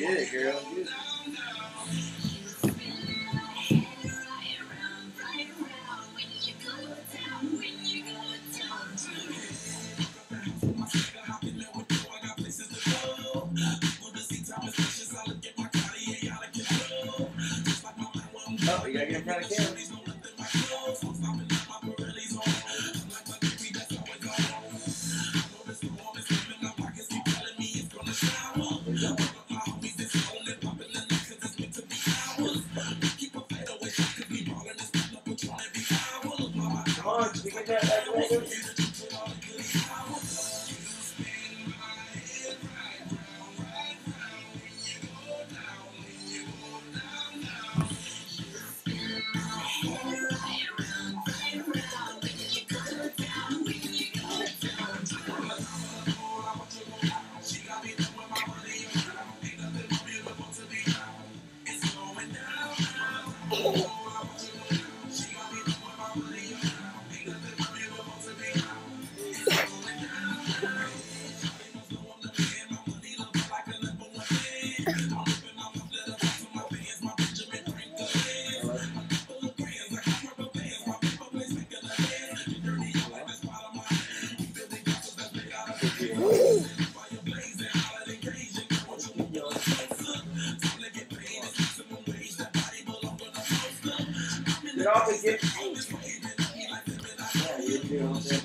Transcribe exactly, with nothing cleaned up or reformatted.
Get it, girl. Get it. Oh, you gotta get in front of the camera. Come on, can you get that back away? Get off and get. Yeah, you do.